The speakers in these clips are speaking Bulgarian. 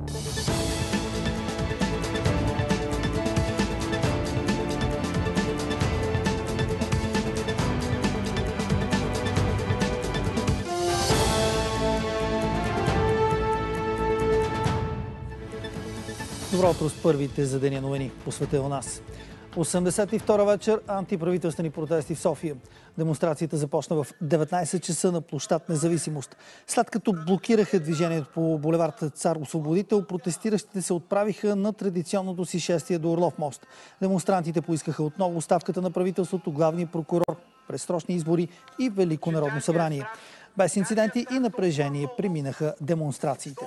Добро утро с първите за деня новини по света у нас. 82-а вечер антиправителствени протести в София. Демонстрацията започна в 19 часа на площад Независимост. След като блокираха движението по булевард Цар Освободител, протестиращите се отправиха на традиционното си шествие до Орлов мост. Демонстрантите поискаха отново оставката на правителството, главния прокурор, предсрочни избори и Велико народно събрание. Без инциденти и напрежение преминаха демонстрациите.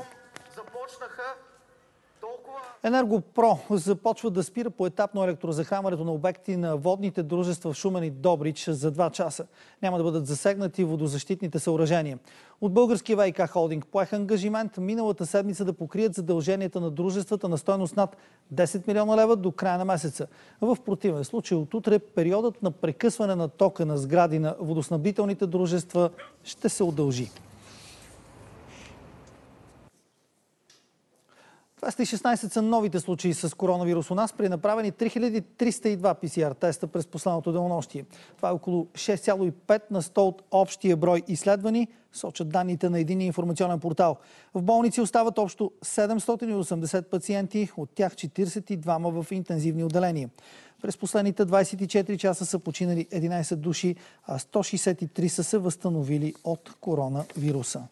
Енергопро започва да спира поетапно електрозахранването на обекти на водните дружества в Шумен и Добрич за 2 часа. Няма да бъдат засегнати водозащитните съоръжения. От българския ВиК холдинг поеха ангажимент миналата седмица да покрият задълженията на дружествата на стойност над 10 милиона лева до края на месеца. В противен случай от утре периодът на прекъсване на тока на сгради на водоснабдителните дружества ще се удължи. 216 са новите случаи с коронавирус у нас при направени 3302 ПСР теста през последното денонощие. Това е около 6,5 на 100 от общия брой изследвани, сочат данните на единния информационен портал. В болници остават общо 780 пациенти, от тях 42 в интензивни отделения. През последните 24 часа са починали 11 души, а 163 са се възстановили от коронавируса.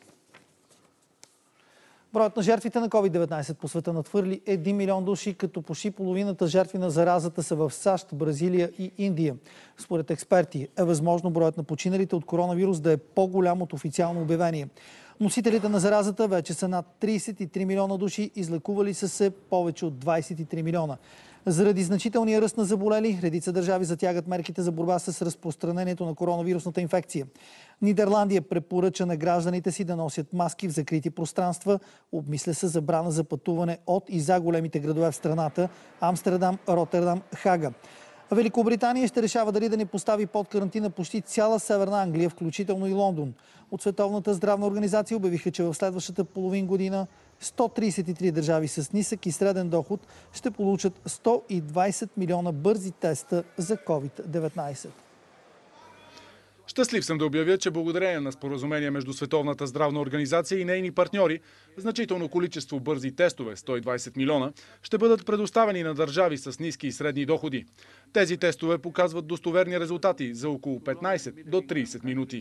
Броят на жертвите на COVID-19 по света надхвърли 1 милион души, като почти половината жертви на заразата са в САЩ, Бразилия и Индия. Според експерти е възможно броят на починалите от коронавирус да е по-голям от официално обявение. Носителите на заразата вече са над 33 милиона души, излекували са се повече от 23 милиона. Заради значителния ръст на заболели, редица държави затягат мерките за борба с разпространението на коронавирусната инфекция. Нидерландия препоръча на гражданите си да носят маски в закрити пространства. Обмисля се забрана за пътуване от и за големите градове в страната – Амстердам, Ротердам, Хага. Великобритания ще решава дали да не постави под карантина почти цяла Северна Англия, включително и Лондон. От Световната здравна организация обявиха, че в следващата половин година 133 държави с нисък и среден доход ще получат 120 милиона бързи теста за COVID-19. Щастлив съм да обявя, че благодарение на споразумение между Световната здравна организация и нейни партньори, значително количество бързи тестове, 120 милиона, ще бъдат предоставени на държави с ниски и средни доходи. Тези тестове показват достоверни резултати за около 15 до 30 минути.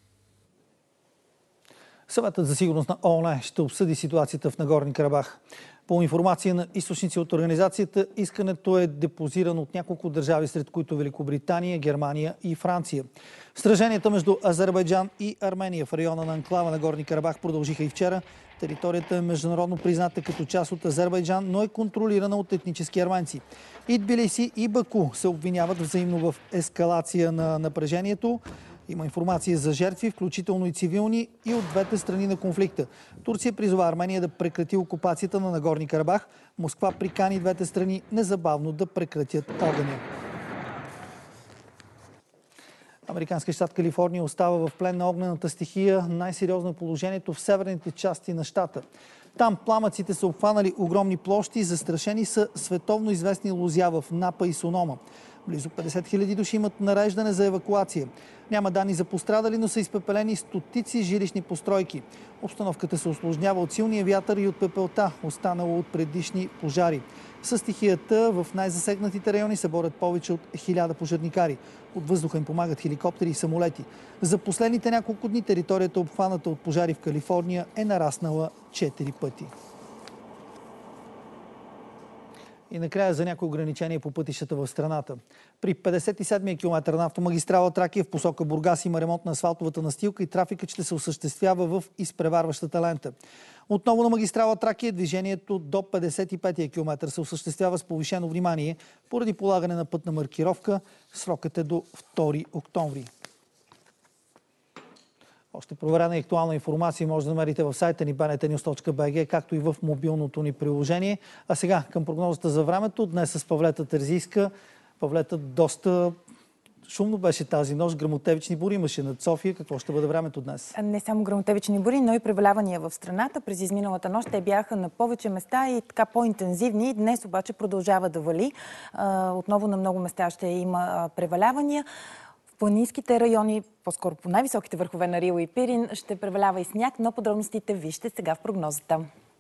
Съветът за сигурност на ООН ще обсъди ситуацията в Нагорни Карабах. По информация на източници от организацията, искането е депозирано от няколко държави, сред които Великобритания, Германия и Франция. Сраженията между Азербайджан и Армения в района на анклава Нагорни Карабах продължиха и вчера. Територията е международно призната като част от Азербайджан, но е контролирана от етнически арменци. И Тбилиси, и Баку се обвиняват взаимно в ескалация на напрежението. Има информация за жертви, включително и цивилни, и от двете страни на конфликта. Турция призова Армения да прекрати окупацията на Нагорни Карабах. Москва прикани двете страни незабавно да прекратят огъня. Американския щат Калифорния остава в плен на огнената стихия. Най-сериозно е положението в северните части на щата. Там пламъците са обхванали огромни площи, застрашени са световно известни лозя в Напа и Сонома. Близо 50 хиляди души имат нареждане за евакуация. Няма данни за пострадали, но са изпепелени стотици жилищни постройки. Обстановката се усложнява от силния вятър и от пепелта, останало от предишни пожари. С стихията в най-засегнатите райони се борят повече от 1000 пожарникари. От въздуха им помагат хеликоптери и самолети. За последните няколко дни територията, обхваната от пожари в Калифорния, е нараснала 4 пъти. И накрая за някои ограничения по пътищата в страната. При 57-я километър на автомагистрала Тракия в посока Бургас има ремонт на асфалтовата настилка и трафикът ще се осъществява в изпреварващата лента. Отново на магистрала Тракия движението до 55-я километър се осъществява с повишено внимание поради полагане на пътна маркировка. Срокът е до 2 октомври. Още проверена и актуална информация може да намерите в сайта ни bntnews.bg, както и в мобилното ни приложение. А сега към прогнозата за времето. Днес с Павлета Терзийска. Павлета, доста Шумно беше тази нощ, гръмотевични бури имаше над София. Какво ще бъде времето днес? Не само гръмотевични бури, но и превалявания в страната. През изминалата нощ те бяха на повече места и така по-интензивни. Днес обаче продължава да вали. Отново на много места ще има превалявания. В планинските райони, по-скоро по най-високите върхове на Рила и Пирин, ще превалява и сняг, но подробностите вижте сега в прогнозата.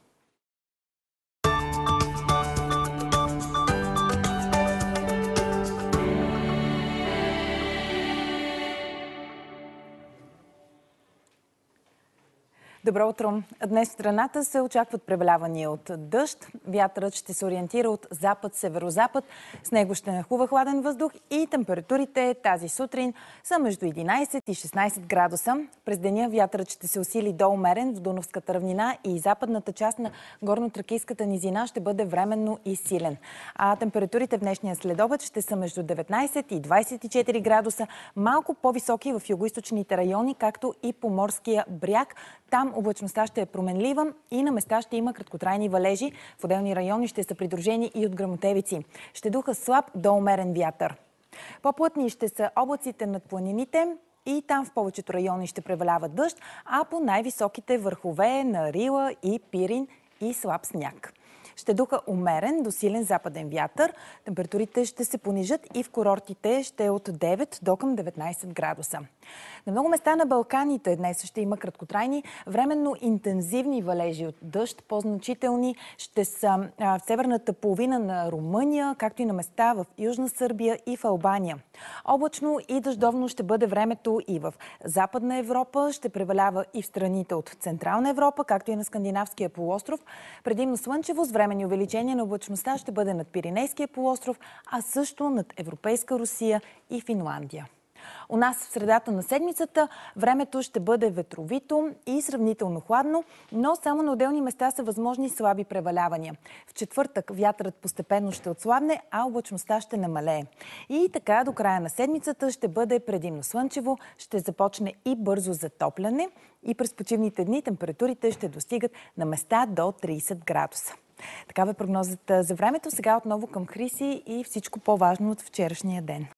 Добро утро! Днес в страната се очакват превалявания от дъжд. Вятърът ще се ориентира от запад-северозапад. С него ще нахлува хладен въздух и температурите тази сутрин са между 11 и 16 градуса. През деня вятърът ще се усили до умерен в Дунавската равнина и западната част на горно-тракийската низина ще бъде временно и силен. А температурите в днешния следобед ще са между 19 и 24 градуса, малко по-високи в югоизточните райони, както и по морския бряг. Там облачността ще е променлива и на места ще има краткотрайни валежи. В отделни райони ще са придружени и от гръмотевици. Ще духа слаб до умерен вятър. По-плътни ще са облаците над планините и там в повечето райони ще превалява дъжд, а по най-високите върхове на Рила и Пирин и слаб сняг. Ще духа умерен до силен западен вятър. Температурите ще се понижат и в курортите ще е от 9 до към 19 градуса. На много места на Балканите днес ще има краткотрайни, временно интензивни валежи от дъжд. По-значителни ще са в северната половина на Румъния, както и на места в Южна Сърбия и в Албания. Облачно и дъждовно ще бъде времето и в Западна Европа. Ще превалява и в страните от Централна Европа, както и на Скандинавския полуостров. Предимно слънчево с временни увеличения на облачността ще бъде над Пиренейския полуостров, а също над Европейска Русия и Финландия. У нас в средата на седмицата времето ще бъде ветровито и сравнително хладно, но само на отделни места са възможни слаби превалявания. В четвъртък вятърът постепенно ще отслабне, а облачността ще намалее. И така до края на седмицата ще бъде предимно слънчево, ще започне и бързо затопляне и през почивните дни температурите ще достигат на места до 30 градуса. Такава е прогнозата за времето. Сега отново към Хриси и всичко по-важно от вчерашния ден.